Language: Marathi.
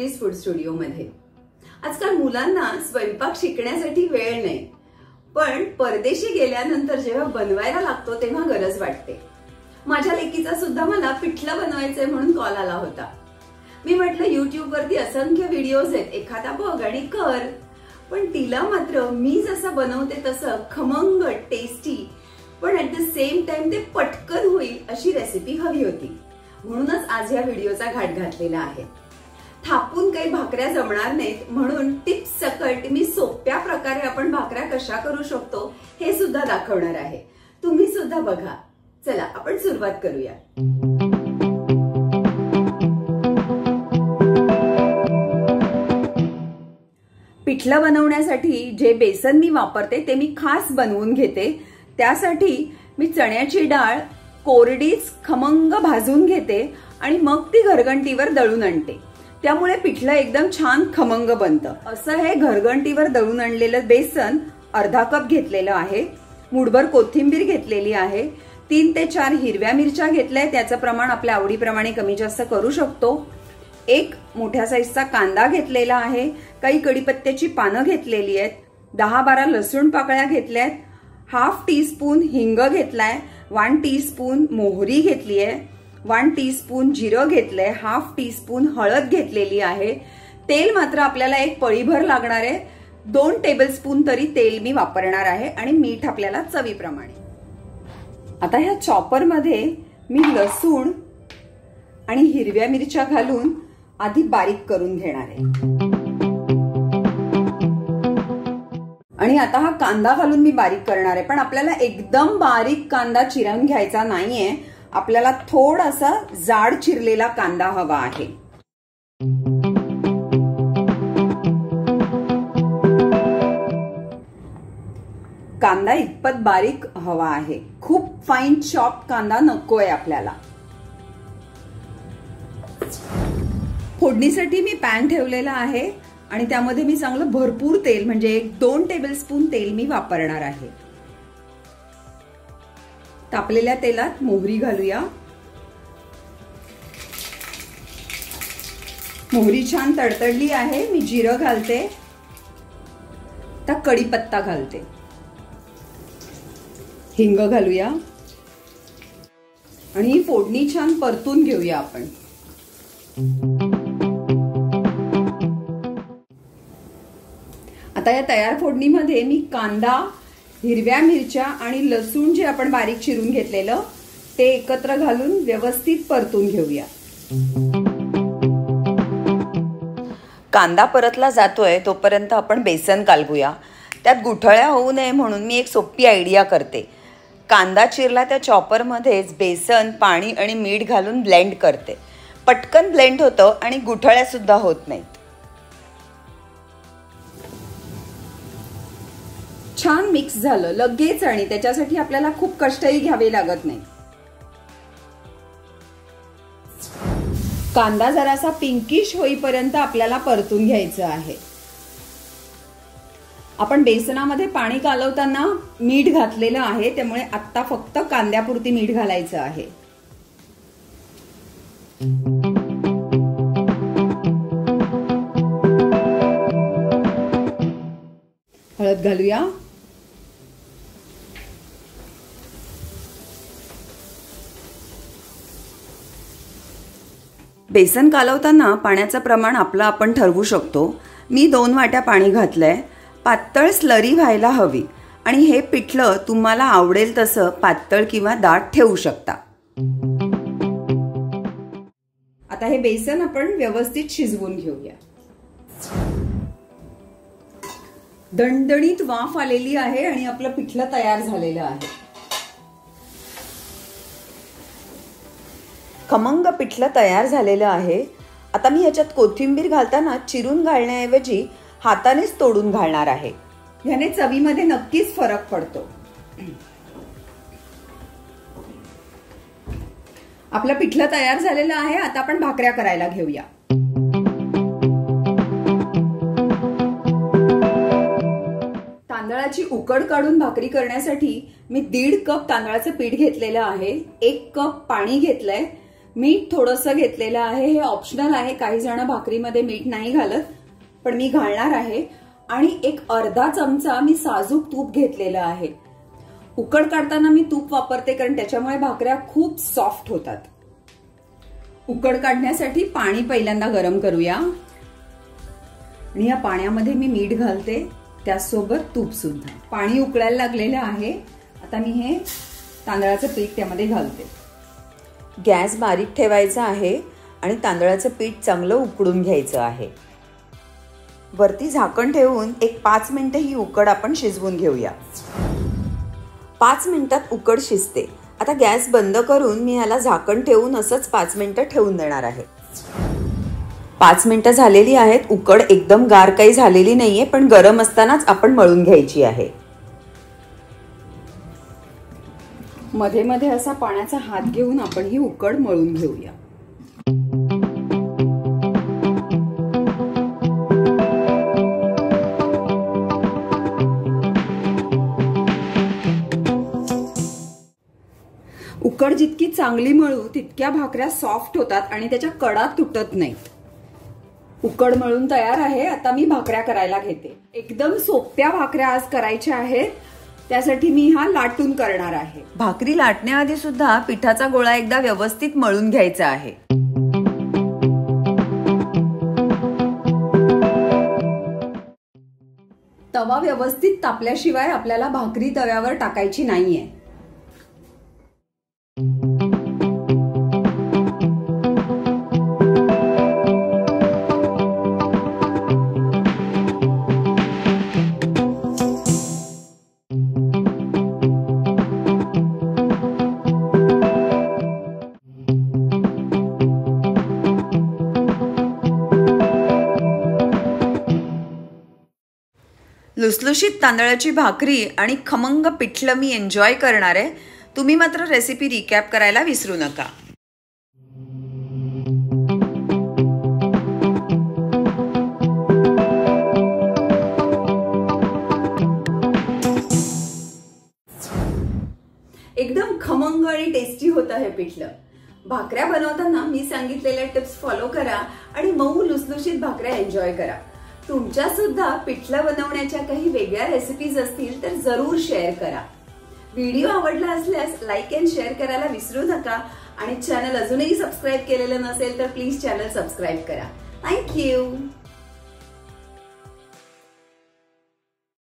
माधुरीज फूड स्टुडिओ मध्ये। आजकाल मुलांना स्वयंपाक शिकण्यासाठी वेळ नाही, पण परदेशी गेल्यानंतर जेव्हा बनवायला लागतो तेव्हा गरज वाटते। माझ्या लेकीचा सुद्धा मला पिठलं बनवायचंय म्हणून कॉल आला होता। मी म्हटलं YouTube वरती असंख्य व्हिडिओज आहेत, एखादा बघ आणि कर। पण तिला मात्र मी जसं बनवते तसं खमंग टेस्टी पण ऍट द सेम टाइम ते पटकन होईल अशी रेसिपी हवी होती। म्हणूनच आज या व्हिडिओचा घाट घातलेला आहे। थापून काही भाकऱ्या जमणार नाहीत म्हणून टिप्स सकट मी सोप्या प्रकारे आपण भाकऱ्या कशा करू शकतो हे सुद्धा दाखवणार आहे। तुम्ही सुद्धा बघा। चला आपण सुरुवात करूया। पिठलं बनवण्यासाठी जे बेसन मी वापरते ते मी खास बनवून घेते। त्यासाठी मी चण्याची डाळ कोरडीच खमंग भाजून घेते आणि मग ती घरघंटीवर दळून आणते। त्यामुळे पिठलं एकदम छान खमंग बनतं। असं हे घरघंटीवर दळून आणलेलं बेसन अर्धा कप घेतलेलं आहे। मुठभर कोथिंबीर घेतलेली आहे। 3 ते 4 हिरव्या मिरच्या घेतल्या, त्याचं प्रमाण आपल्या आवडीप्रमाणे कमी जास्त करू शकतो। 1 मोठ्या साईजचा कांदा घेतलेला आहे। काही कढीपत्त्याची पानं घेतलेली आहेत। 10-12 लसूण पाकळ्या घेतल्यात। हाफ टीस्पून हिंग घेतलाय। 1 टीस्पून मोहरी घेतली आहे। 1 टीस्पून जिरं घेतलंय। हाफ टीस्पून हळद घेतलेली आहे। तेल मात्र आपल्याला एक पळीभर लागणार आहे। 2 टेबलस्पून तरी तेल मी वापरणार आहे आणि मीठ आपल्याला चवीप्रमाणे। आता ह्या चॉपर मध्ये मी लसूण आणि हिरव्या मिरच्या घालून आधी बारीक करून घेणार आहे आणि आता हा कांदा घालून मी बारीक करणार आहे। पण आपल्याला एकदम बारीक कांदा चिरून घ्यायचा नाहीये, आपल्याला थोडासा जाड चिरलेला कांदा हवा आहे। कांदा इतपत बारीक हवा आहे, खूप फाईन चॉप कांदा नकोय आपल्याला। फोडणीसाठी मी पॅन ठेवलेला आहे आणि त्यामध्ये मी चांगलं भरपूर तेल म्हणजे 2 टेबलस्पून तेल मी वापरणार आहे। तापलेल्या तेलात मोहरी घालूया। मोहरी छान तडतडली आहे, मी जिरं घालते। आता कढीपत्ता घालते। हिंग घालूया आणि ही फोडणी छान परतून घेऊया आपण। आता या तयार फोडणीमध्ये मी कांदा, हिरव्या मिरच्या आणि लसूण जे आपण बारीक चिरून घेतलेलं ते एकत्र घालून व्यवस्थित परतून घेऊया। कांदा परतला जातोय तोपर्यंत आपण बेसन कालवूया। त्यात गुठळ्या होऊ नये म्हणून मी एक सोपी आयडिया करते। कांदा चिरला त्या चॉपर मध्येच बेसन, पाणी आणि मीठ घालून ब्लेंड करते। पटकन ब्लेंड होतं आणि गुठळ्या सुद्धा होत नाहीत। छान मिक्स झालं लगेच आणि त्याच्यासाठी आपल्याला खूप कष्टही घ्यावे लागत नाही। कांदा जरासा पिंकिश होईपर्यंत आपल्याला परतून घ्यायचं आहे। आपण बेसनामध्ये पाणी कालवताना मीठ घातलेलं आहे, त्यामुळे आता फक्त कांद्यापुरती मीठ घालायचं आहे। हळद घालूया। बेसन कालवताना पाण्याचं प्रमाण आपलं आपण ठरवू शकतो। मी 2 वाट्या पाणी घातलंय। पातळ स्लरी व्हायला हवी आणि हे पिठलं तुम्हाला आवडेल तसं पातळ किंवा दाट ठेवू शकता। आता हे बेसन आपण व्यवस्थित शिजवून घेऊया। दणदणीत वाफ आलेली आहे आणि आपलं पिठलं तयार झालेलं आहे। खमंग पिठलं तयार झालेलं आहे। आता मी ह्याच्यात कोथिंबीर घालताना चिरून घालण्याऐवजी हातानेच तोडून घालणार आहे। ह्याने चवीमध्ये नक्कीच फरक पडतो। आपलं पिठलं तयार झालेलं आहे। आता आपण भाकऱ्या करायला घेऊया। तांदळाची उकड काढून भाकरी करण्यासाठी मी 1.5 कप तांदळाचं पीठ घेतलेलं आहे। 1 कप पाणी घेतलंय। मीठ थोडंसं घेतलेलं आहे, हे ऑप्शनल आहे, काही जण भाकरीमध्ये मीठ नाही घालत, पण मी घालणार आहे. आणि एक अर्धा चमचा मी साजूक तूप घेतलेलं आहे. उकड काढताना मी तूप वापरते कारण त्याच्यामुळे भाकऱ्या खूप सॉफ्ट होतात. उकड काढण्यासाठी पाणी पहिल्यांदा गरम करूया आणि या पाण्यामध्ये मी मीठ घालते, त्यासोबत तूप सुद्धा. पाणी उकळायला लागलेलं आहे. आता मी हे तांदळाचं पीठ त्यामध्ये घालते. गॅस बारीक ठेवायचा आहे आणि तांदळाचं पीठ चांगलं उकडून घ्यायचं आहे. वरती झाकण ठेवून एक 5 मिनिटं ही उकड आपण शिजवून घेऊया. 5 मिनिटात उकड शिजते. आता गॅस बंद करून मी याला झाकण ठेवून असंच 5 मिनिटं ठेवून देणार आहे. 5 मिनिटं झालेली आहेत. उकड एकदम गार काही झालेली नाहीये, पण गरम असतानाच आपण मळून घ्यायची आहे. मध्ये मध्ये असा पाण्याचा हात घेऊन आपण ही उकड मळून घेऊया. उकड जितकी चांगली मळू तितक्या भाकऱ्या सॉफ्ट होतात आणि त्याच्या कडा तुटत नाहीत. उकड मळून तयार आहे. आता मी भाकऱ्या करायला घेते. एकदम सोप्या भाकऱ्या आज करायच्या आहेत, त्यासाठी मी हा लाटून करणार आहे. भाकरी लाटण्याआधी सुद्धा पिठाचा गोळा एकदा व्यवस्थित मळून घ्यायचा आहे. तवा व्यवस्थित तापल्याशिवाय आपल्याला भाकरी तव्यावर टाकायची नाहीये. लुसलुशीत तांदळाची भाकरी आणि खमंग पिठलं मी एन्जॉय करणार आहे. तुम्ही मात्र रेसिपी रिकॅप करायला विसरू नका. एकदम खमंग आणि टेस्टी होतं हे पिठलं. भाकऱ्या बनवताना मी सांगितलेल्या टिप्स फॉलो करा आणि मऊ लुसलुशीत भाकऱ्या एन्जॉय करा. तुमच्या सुद्धा पिठलं बनवण्याच्या काही वेगळ्या रेसिपीज असतील तर जरूर शेअर करा. व्हिडिओ आवडला असल्यास लाईक अँड शेअर करायला विसरू नका आणि चॅनल अजूनही सबस्क्राईब केलेलं नसेल तर प्लीज चॅनल सबस्क्राईब करा. थँक्यू.